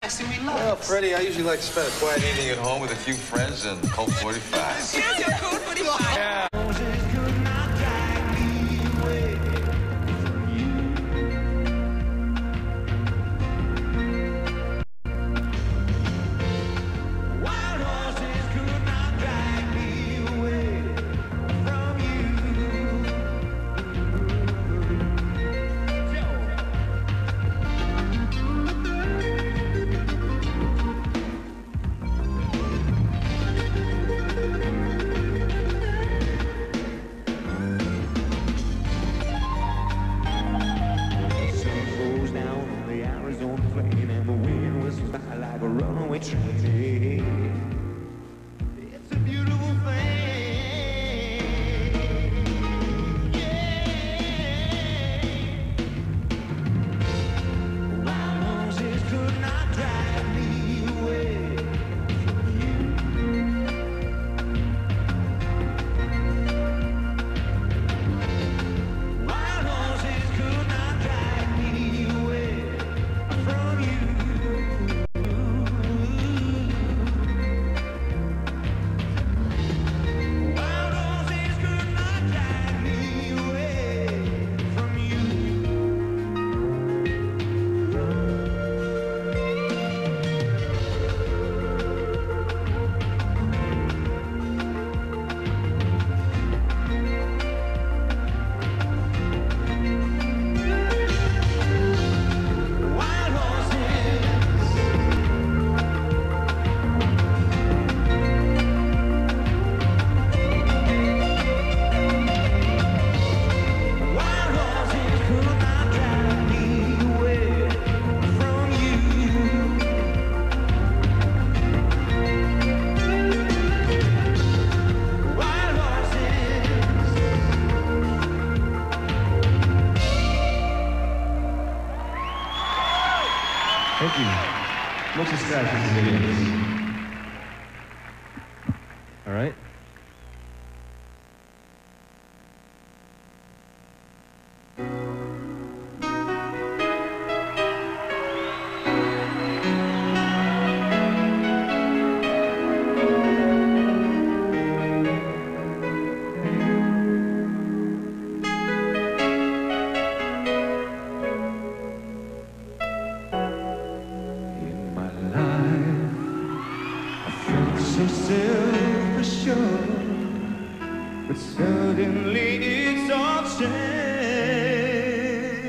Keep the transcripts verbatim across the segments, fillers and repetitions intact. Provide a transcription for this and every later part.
Well, Freddie, I usually like to spend a quiet evening at home with a few friends and Colt forty-five. Here's your Colt forty-five. Yeah. Thank you. Muchas gracias, amigos. All right. So self-assured, but suddenly it's all changed.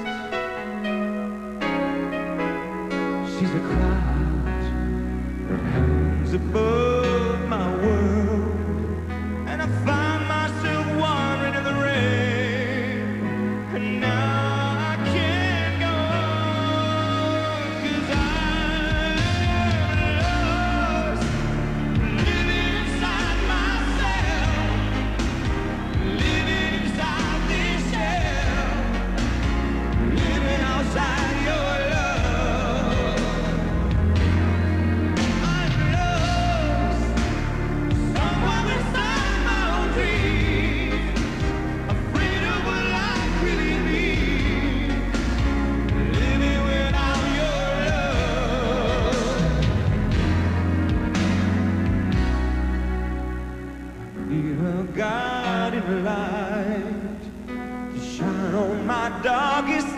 She's a cloud that hangs above my world, and I find myself wandering in the rain, and now I can't go on, 'cause I'm lost. Guiding light to shine on my darkest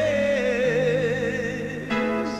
days.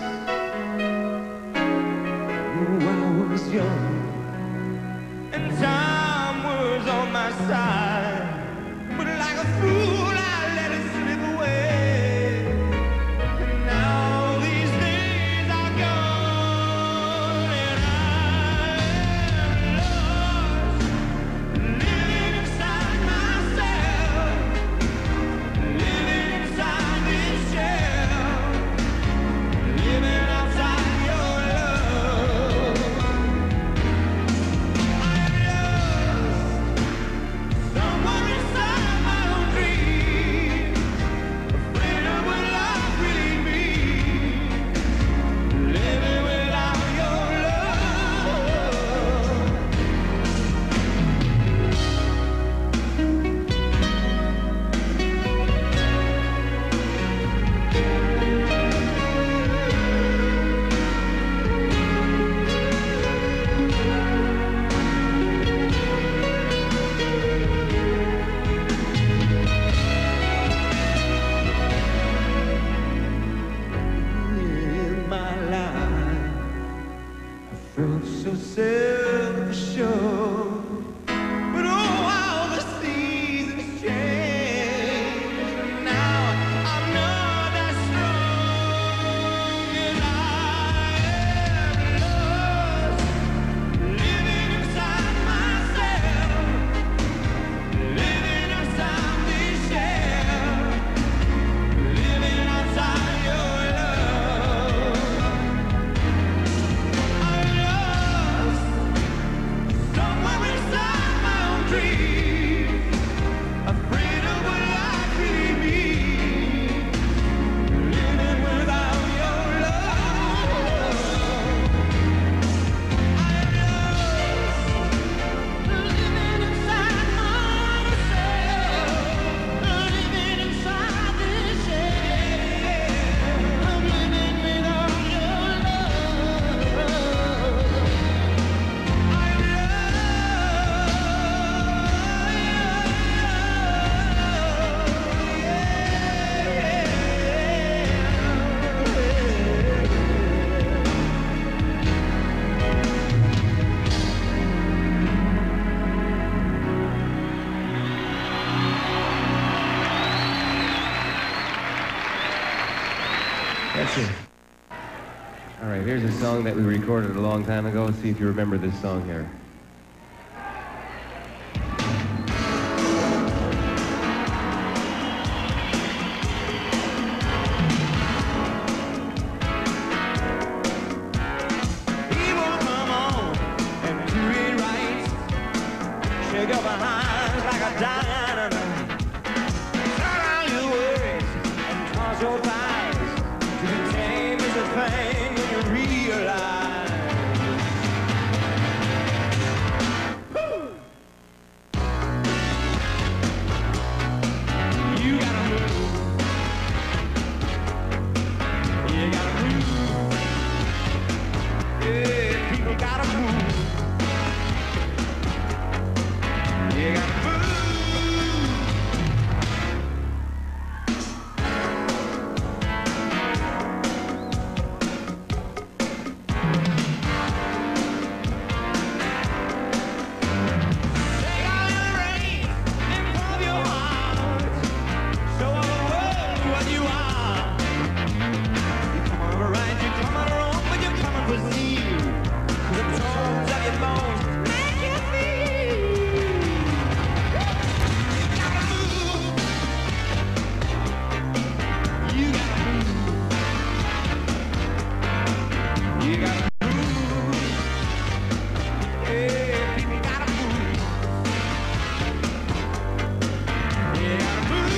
Oh, I was young and time was on my side, but like a fool I let it slip away. And now these days are gone, and I'm lost. Living inside myself, living inside this shell, living outside your love. I'm lost. yourself for sure. But oh, how the seasons change. Now I'm not as strong as I ever was. Living inside myself, living inside this shell, living outside your love. I'm lost somewhere inside my own dreams, afraid of what life could be, living without your love. I'm lost living inside myself, living inside this shell. I'm living without your love. That's it. All right, here's a song that we recorded a long time ago. See if you remember this song here. Evil, come on and do it right. Shake up behind like a dynamite. Turn on your worries and toss your ties. To be tame is a thing when you realize. Woo! You gotta move. You gotta move. Yeah, people gotta move. You gotta move. Take all your reins and pump your heart. Show all the world what you are. You come on right, you come on wrong, but you're coming for zeal. The tones of your bones make you feel. You gotta move. You gotta move. You gotta move. Yeah, people gotta move. You gotta move.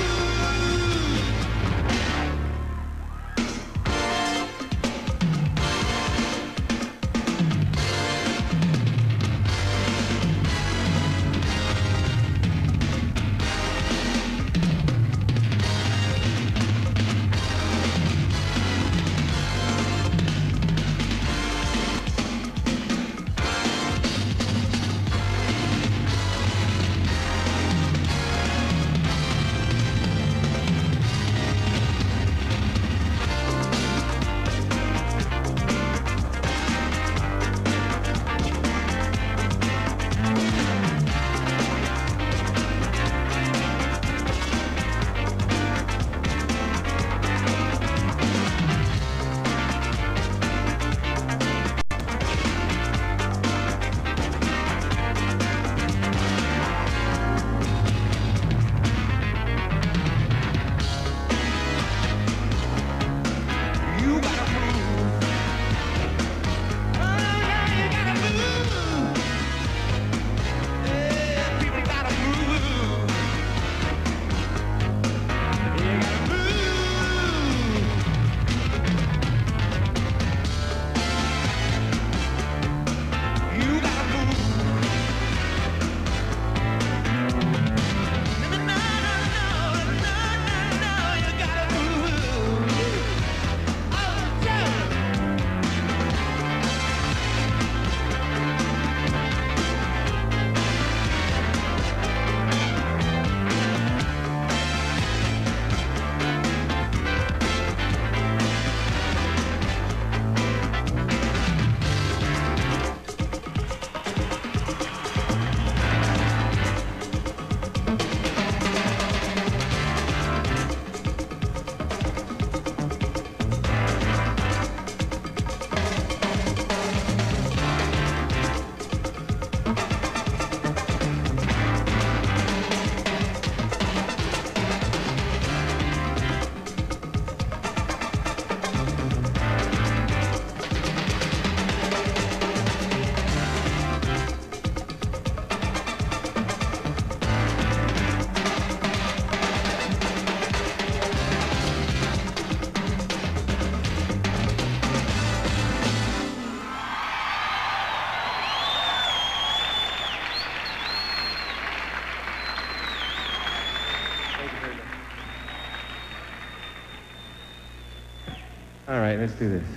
let's do this.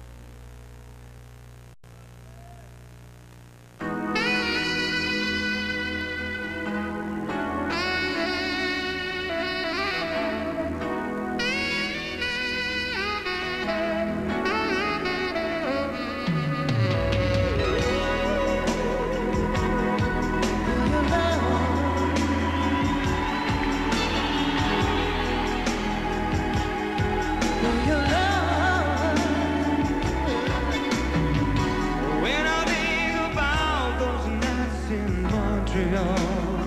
When I think about those nights in Montreal,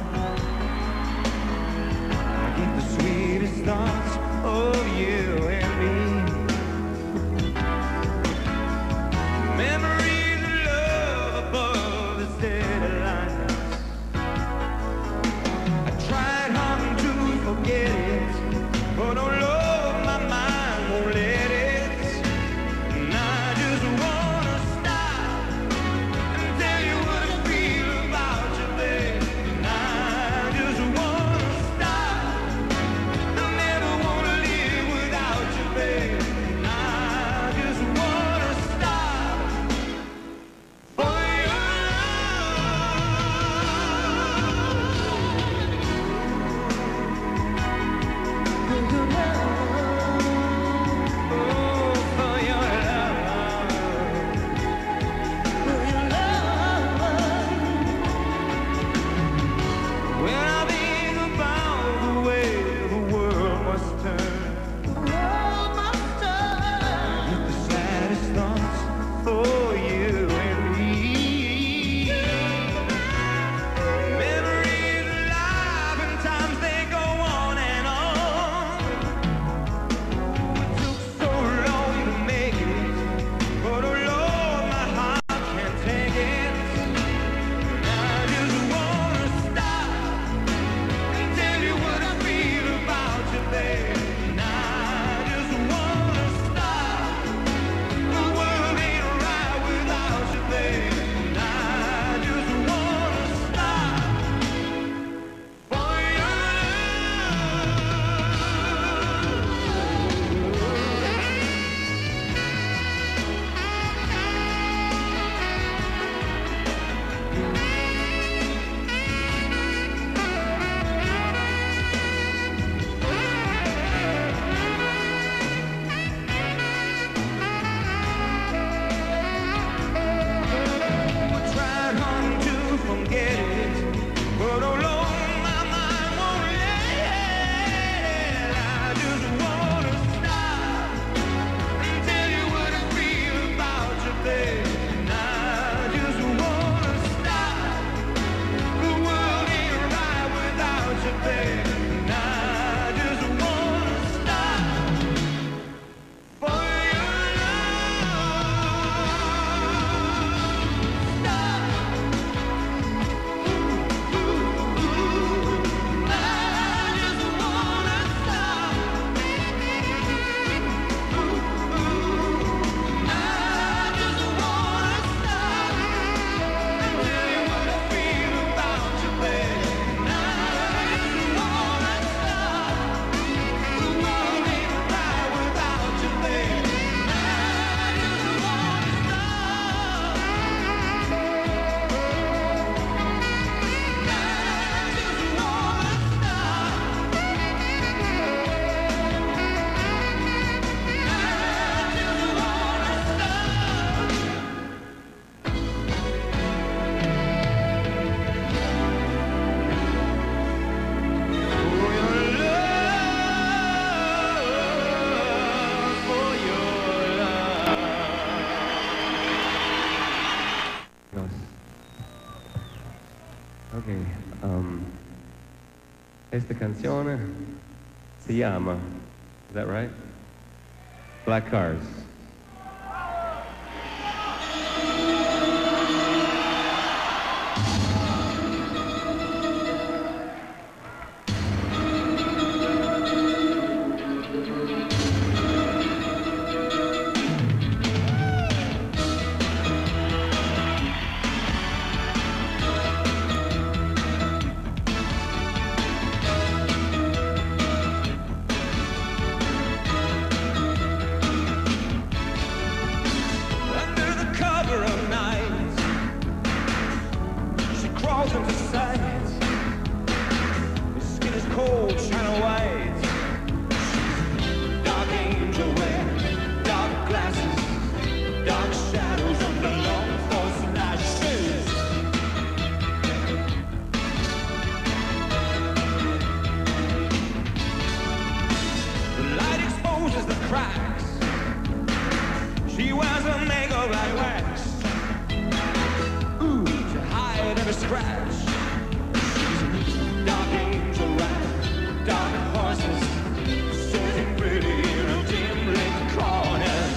I get the sweetest thoughts of you and me. Memories of love above the city lights. I tried hard to forget it, but oh Lord, my mind won't let it. And I just wanna stop and tell you what I feel about you, babe. And I just wanna stop. I never wanna live without you, babe. And I just wanna stop for your oh, for your love, for your love. When I think about the way the world must turn, I get the saddest thoughts for you and me. Memories alive and times they go on and on. It took so long to make it, but oh Lord, my heart can't take it. And I just wanna stop and tell you what I feel about you, babe. And I just wanna stop. The world ain't right without you, babe. And I just wanna stop for your I tried hard to forget it, but oh Lord, my mind won't let it. I just wanna stop and tell you what I feel about you, babe. And I just wanna stop. The world ain't right without you, babe. And I just wanna stop for your love. Stop. I just wanna stop. I just wanna stop and tell you what I feel about you, babe. And I just wanna stop. The world ain't right without you, babe. And I just wanna stop. I just wanna stop. Goes. Ok, um, esta canzone si llama, is that right? Black Cars. sight. His skin is cold, china white. Dark angel wear dark glasses, dark shadows under long false lashes. The light exposes the cracks. She wears a makeup like wax. Ooh, to hide every scratch. Dark angel ride, dark horses, sitting pretty in a dim lit corner.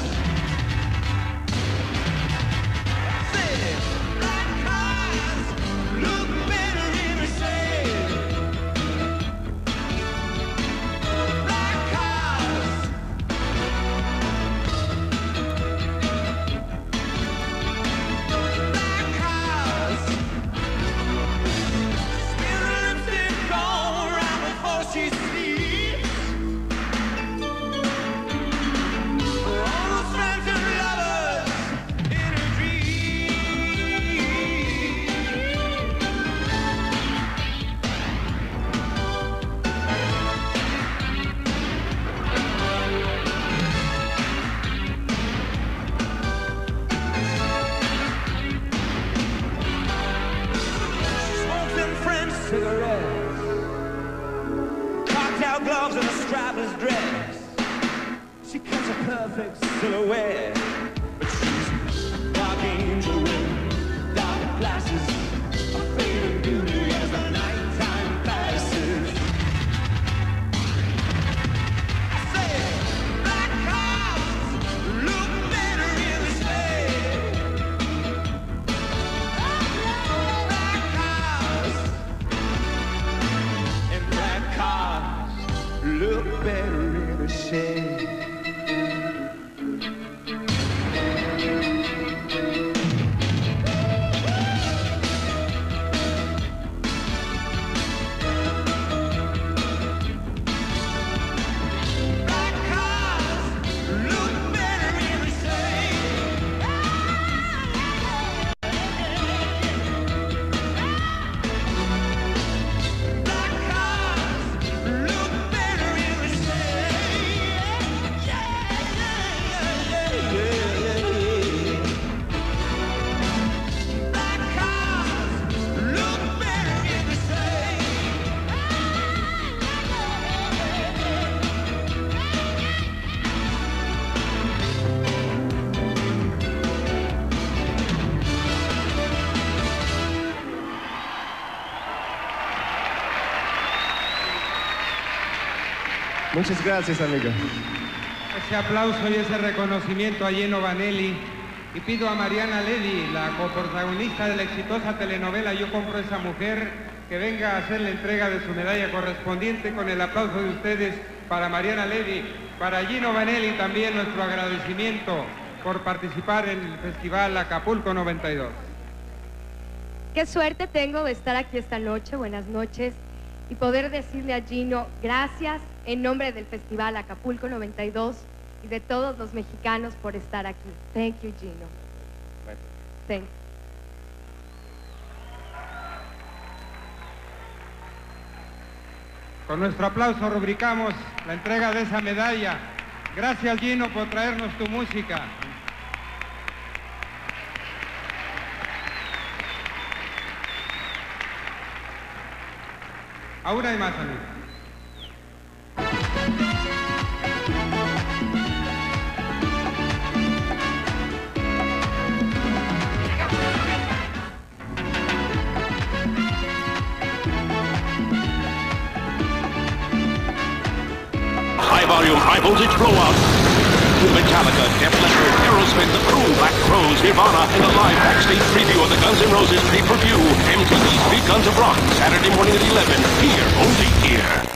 Say, black cars look better in the shade. Black cars. Black cars. Spill the lipstick all around before she sleeps. For all those friends and lovers in her dreams. She smokes them French cigarettes, cocktail gloves and a strapless dress. She cuts a perfect silhouette, but she's dark angel with dark glasses, a fading beauty as the nighttime passes. I say, black cars look better in the shade. Black cars and black cars look better in the shade. Black cars look better in the shade. Black cars look better in the shade. Yeah, yeah, yeah, yeah, yeah. Black cars look better in the shade. Muchas gracias, amigo. Ese aplauso y ese reconocimiento a Gino Vanelli. Y pido a Mariana Levy, la coprotagonista de la exitosa telenovela Yo compro esa mujer, que venga a hacer la entrega de su medalla correspondiente con el aplauso de ustedes para Mariana Levy, para Gino Vanelli también nuestro agradecimiento por participar en el Festival Acapulco noventa y dos. Qué suerte tengo de estar aquí esta noche, buenas noches, y poder decirle a Gino gracias en nombre del Festival Acapulco noventa y dos y de todos los mexicanos por estar aquí. Thank you, Gino. Thank you. Con nuestro aplauso rubricamos la entrega de esa medalla. Gracias, Gino, por traernos tu música. Aún hay más, amigos. High volume, high voltage blowout. Metallica, Def Leppard, Aerosmith, The Crew, Black Crowes, Nirvana, and a live backstage preview of the Guns N' Roses pay-per-view. M T V's Big Guns of Rock, Saturday morning at eleven. Here, only here.